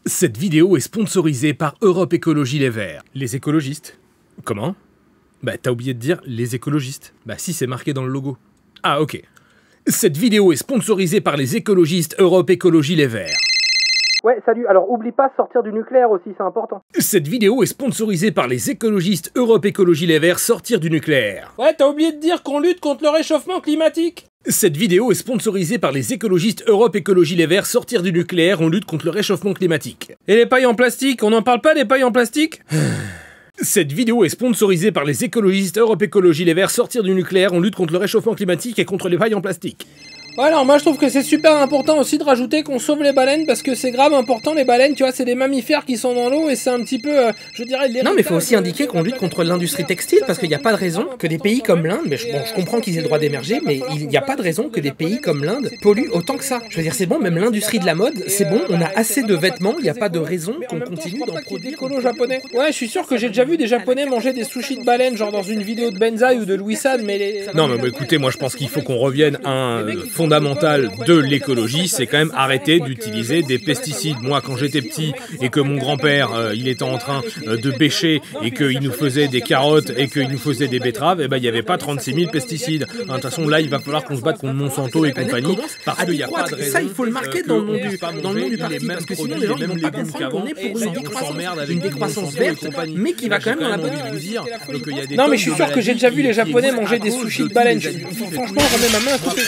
Cette vidéo est sponsorisée par Europe Écologie Les Verts. Les écologistes. Comment? Bah t'as oublié de dire les écologistes. Bah si, c'est marqué dans le logo. Ah ok. Cette vidéo est sponsorisée par les écologistes Europe Écologie Les Verts. Ouais, salut. Alors, oublie pas de sortir du nucléaire aussi, c'est important. Cette vidéo est sponsorisée par les écologistes Europe Écologie Les Verts sortir du nucléaire. Ouais, t'as oublié de dire qu'on lutte contre le réchauffement climatique. Cette vidéo est sponsorisée par les écologistes Europe Écologie Les Verts sortir du nucléaire, on lutte contre le réchauffement climatique. Et les pailles en plastique, on n'en parle pas des pailles en plastique? Cette vidéo est sponsorisée par les écologistes Europe Écologie Les Verts sortir du nucléaire, on lutte contre le réchauffement climatique et contre les pailles en plastique. Ouais, alors moi je trouve que c'est super important aussi de rajouter qu'on sauve les baleines parce que c'est grave important, les baleines, tu vois, c'est des mammifères qui sont dans l'eau et c'est un petit peu, je dirais... Non, mais il faut aussi indiquer qu'on lutte contre l'industrie textile parce qu'il n'y a pas de raison que des pays comme l'Inde, mais je comprends qu'ils aient le droit d'émerger, mais il n'y a pas de raison que des pays comme l'Inde polluent autant que ça. Je veux dire, c'est bon, même l'industrie de la mode, c'est bon, on a assez de vêtements, il n'y a pas de raison qu'on continue d'en produire. Japonais. Ouais, je suis sûr que j'ai déjà vu des Japonais manger des sushis de baleines, genre dans une vidéo de Benzaï ou de Louis Sade, mais les... Non, mais écoutez, moi je pense qu'il faut qu'on revienne à un fondamental de l'écologie, c'est quand même arrêter d'utiliser des pesticides. Moi, quand j'étais petit et que mon grand-père, il était en train de bêcher et qu'il nous faisait des carottes et qu'il nous faisait des betteraves, eh ben, il n'y avait pas 36 000 pesticides. De toute façon, là, il va falloir qu'on se batte contre Monsanto et compagnie, parce qu'il n'y a pas de raison. Ça, il faut le marquer dans le nom du parti, parce que sinon les gens ne vont pas comprendre qu'on est pour une décroissance verte, mais qui va quand même dans la bonne direction. Non, mais je suis sûr que j'ai déjà vu les Japonais manger des sushis de baleines. Franchement, je remets ma main à couper.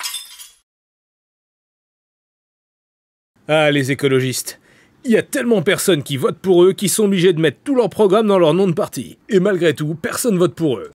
Ah, les écologistes. Il y a tellement personne qui vote pour eux qu'ils sont obligés de mettre tout leur programme dans leur nom de parti. Et malgré tout, personne vote pour eux.